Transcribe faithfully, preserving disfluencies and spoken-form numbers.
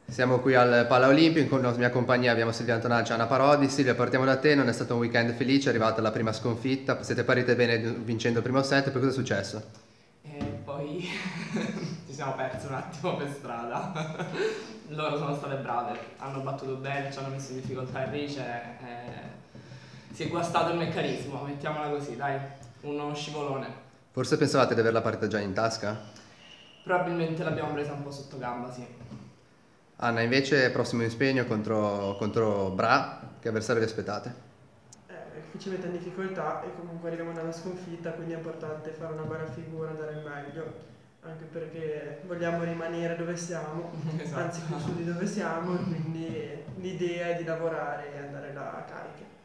Siamo qui al Pala Olimpico, con la mia compagnia abbiamo Silvia Antonacci e Anna Parodi. Silvia, partiamo da te, non è stato un weekend felice, è arrivata la prima sconfitta, siete partite bene vincendo il primo set, poi cosa è successo? E poi ci siamo persi un attimo per strada. Loro sono state brave, hanno battuto bene, ci hanno messo in difficoltà il Rice e si è guastato il meccanismo, mettiamola così, dai, uno scivolone. Forse pensavate di avere la partita già in tasca? Probabilmente l'abbiamo presa un po' sotto gamba, sì. Anna, invece, prossimo impegno contro, contro Bra, che avversario vi aspettate? Eh, qui ci mette in difficoltà e comunque arriviamo dalla sconfitta, quindi è importante fare una bella figura, dare il meglio, anche perché vogliamo rimanere dove siamo, Esatto. anzi più su di dove siamo, e quindi l'idea è di lavorare e andare là a cariche.